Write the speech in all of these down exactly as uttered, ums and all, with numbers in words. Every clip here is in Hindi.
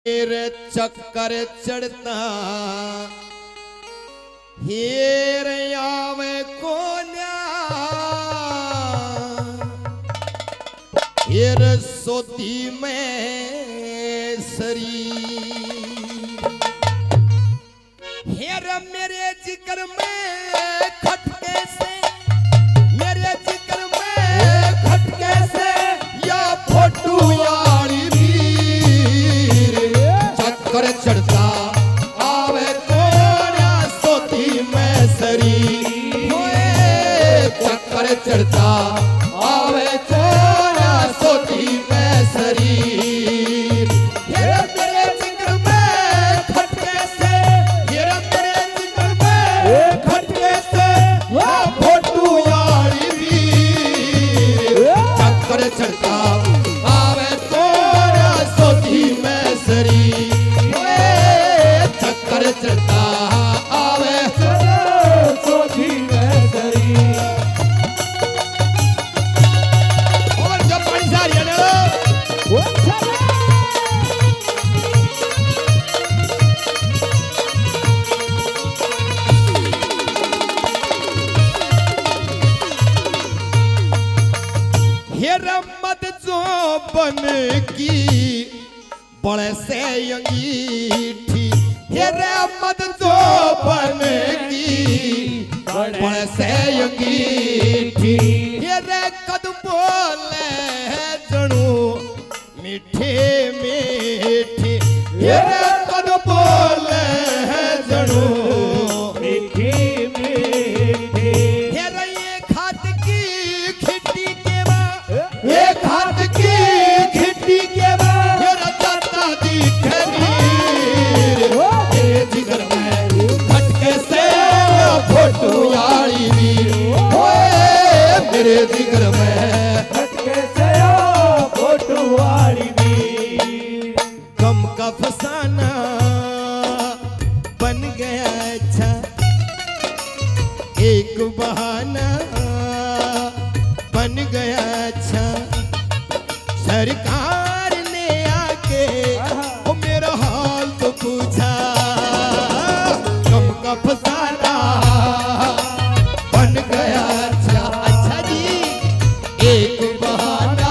तेरे चक्कर चढ़ता हेर आवे कोन्या हेर सोती में सरी हेर मेरे जिगर में खटके से मेरे जिगर में खटके से या फोटू यारी चक्कर चढ़ता आवे कोन्या सोती में सरी चक्कर चढ़ता आवे कोन्या सोती में सरी हेरा तेरे जिगर में खटके से हेरा तेरे जिगर में खटके से या फोटू यारी भी चक्कर चढ़ता आवे कोन्या सोती में सरी चक्कर चढ़ता आवे सोती में सरी और जब पानी सारी है ना हेरा मत जो बन की बड़े से अंगीठी हेरे मत जो बन की बड़े से अंगीठी हेरे कद बोले जणू मीठे मीठी हेरे कद बोले जणू मीठी मीठी हेरे ये खात की खिट्टी के बा ये खात की खिट्टी के बा हेरा जाता दिखनी मेरे जिगर में खटके से फोटो यारी भी मेरे जिगर में खटके से फोटो यारी भी गम का फसाना बन गया अच्छा एक बहाना बन गया अच्छा सरकार ने आके वो मेरा हाल तो पूछा गम का फसाना बन गया अच्छा अच्छा जी एक बहाना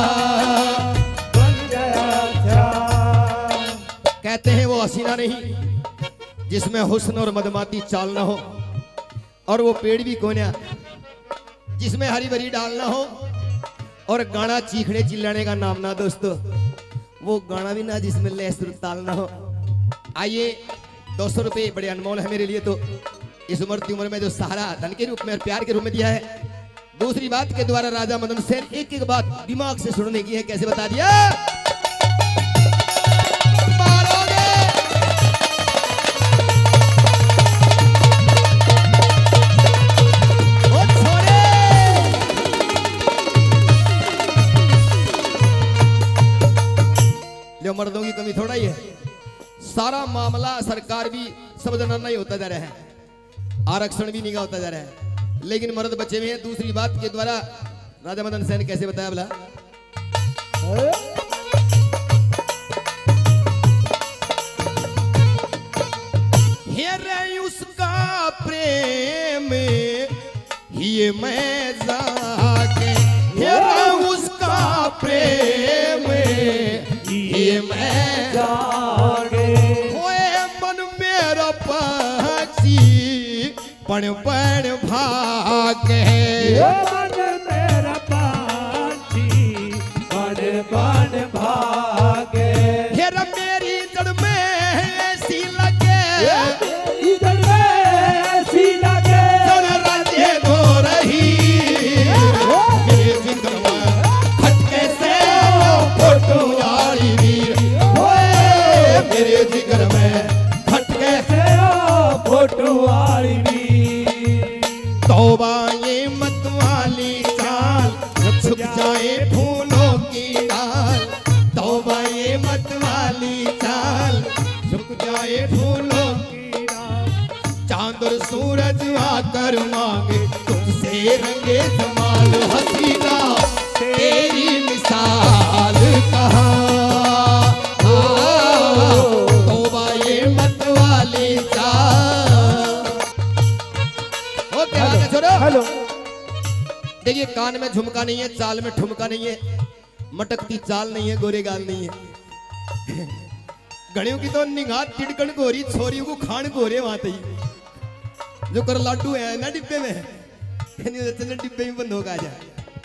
बन गया अच्छा कहते हैं वो हसीना नहीं जिसमें हुस्न और मदमाती चाल ना हो और वो पेड़ भी कोन्या जिसमें हरी भरी डाल ना हो और गाना चीखने चिल्लाने का नाम ना दोस्तों वो गाना भी ना जिसमें लय सुर ताल ना हो। आइए दो सौ रुपये बड़े अनमोल है मेरे लिए तो इस उम्र की उम्र में जो सहारा धन के रूप में और प्यार के रूप में दिया है। दूसरी बात के द्वारा राजा मदन सेन एक एक बात दिमाग से सुनने की है कैसे बता दिया मर्दों की कमी थोड़ा ही है सारा मामला सरकार भी सब जना ही होता जा रहा है आरक्षण भी निगाह होता जा रहा है लेकिन मर्द बचे हुए हैं। दूसरी बात के द्वारा राजा मदन सेन कैसे बताया बोला हेरे उसका प्रेम ये मैं जाके हेरे उसका प्रेम ये मैं जागे होए मन मेरा पक्षी पण पण भागे मन मेरा पक्षी पण पण भागे हेरा मेरी जड़ में ऐसी लगे जड़ में ऐसी लगे जड़ राज्य धो रही मेरे जिगर में खटके से फोटो मेरे जिगर में खटके से फोटो वाली तौबा ये मत वाली चाल छुप जाए फूलों की डाल तौबा ये मत वाली चाल छुप जाए फूलों की डाल चांद और सूरज आकर मांगे तुझसे रंगे जमाल हसीना तेरी मिसाल कहाँ देखिए कान में झुमका नहीं है, चाल में ठुमका नहीं है, मटकती चाल नहीं है, गोरे गाल नहीं है। घड़ियों की तो निगाह तिड़कन गोरी, छोरियों को खान गोरे वहां तई जो कर लाडू है ना डिब्बे में, चलो डिब्बे में बंद होगा जाए।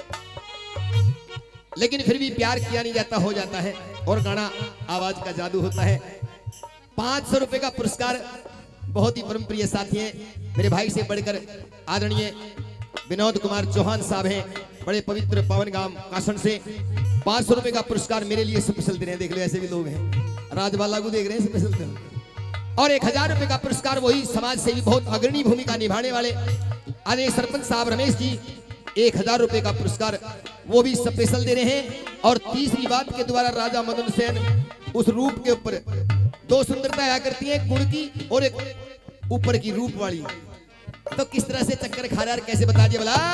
लेकिन फिर भी प्यार किया नहीं जाता, हो जाता है। और गाना आवाज का जादू होता है। पांच सौ रुपए का पुरस्कार बहुत ही परम प्रिय साथी हैं, मेरे भाई से बढ़कर आदरणीय विनोद कुमार चौहान साहब हैं, बड़े पवित्र पावन गांव कासन से। पांच सौ रुपए का पुरस्कार मेरे लिए स्पेशल दे रहे हैं। देख लो ऐसे भी लोग हैं, राजबाला को देख रहे हैं स्पेशल दे। और एक हजार रुपए का पुरस्कार वही समाज सेवी बहुत अग्रणी भूमिका निभाने वाले आदरणीय सरपंच साहब रमेश जी, एक हजार रुपए का पुरस्कार वो भी स्पेशल दे रहे हैं। और तीसरी बात के द्वारा राजा मदन सेन उस रूप के ऊपर दो सुंदरता आया करती है, गुण की और एक ऊपर की रूप वाली। तो किस तरह से चक्कर खा रहा है कैसे बता दिया भला।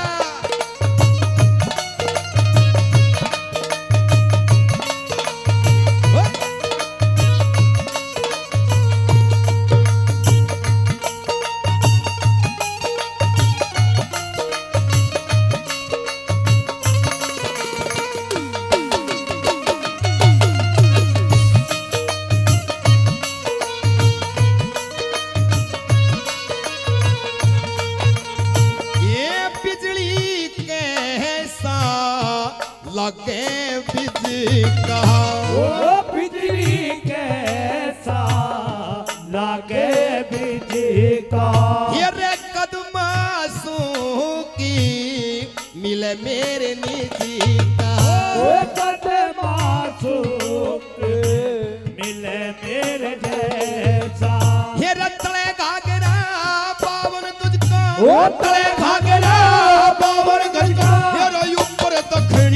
लगे बिजली का ओ बिजली कैसा लगे बिजली का, ये रे कदमासू की मिले मेरे निजी का। ओ कदमासू मिले मेरे जैसा, ये रे तले घाघरा पावन तुझका, ओ तले घाघरा पावन गजका, ये रो ऊपर दक्षिणी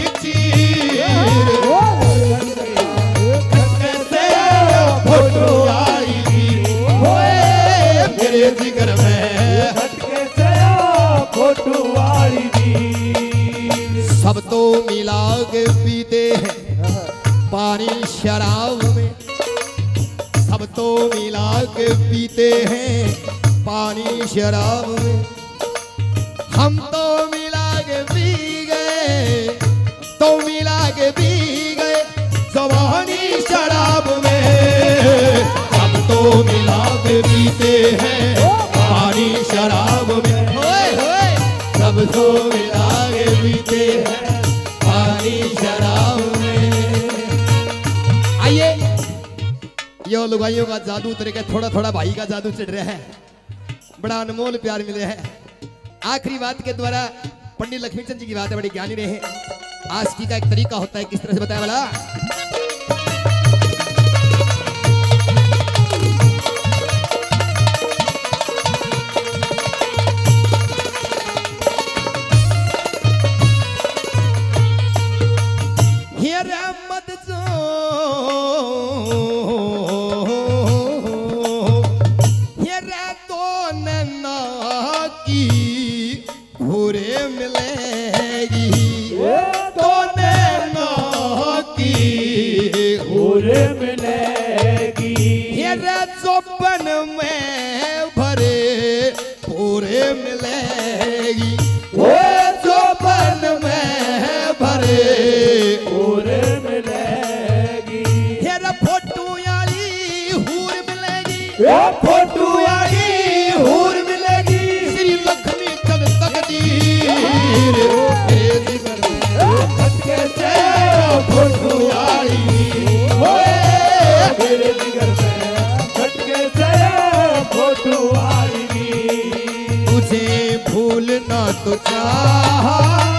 मेरे जिगर में फोटो वाली दी। सब तो मिला के पीते हैं पानी शराब में, सब तो मिला के पीते हैं पानी शराब में। हम तो मिला के पी गए, तो मिला के पी गए जवानी शराब में। सब तो मिला के पीते हैं पानी शराब में, होए होए सब तो मिला के पीते हैं पानी शराब में। आइए यो लुगाइयों का जादू तरीके थोड़ा थोड़ा भाई का जादू चढ़ रहा है, बड़ा अनमोल प्यार मिले है। आखिरी बात के द्वारा पंडित लक्ष्मीचंद जी की बात है, बड़ी ज्ञानी रहे हैं। आशिकी का एक तरीका होता है, किस तरह से बताया वाला। चौपन में भरे पूरे मिलेगी, वो चौपन में भरे पूरे मिलेगी। हेरा फोटू यारी हूर मिलेगी, ये फोटू यारी हूर मिलेगी। श्री लक्ष्मी चंद तकदीर खटके से फोटू यारी होए मेरे जिगर से, खटके से फोटू यारी। तुझे भूलना तो चाहा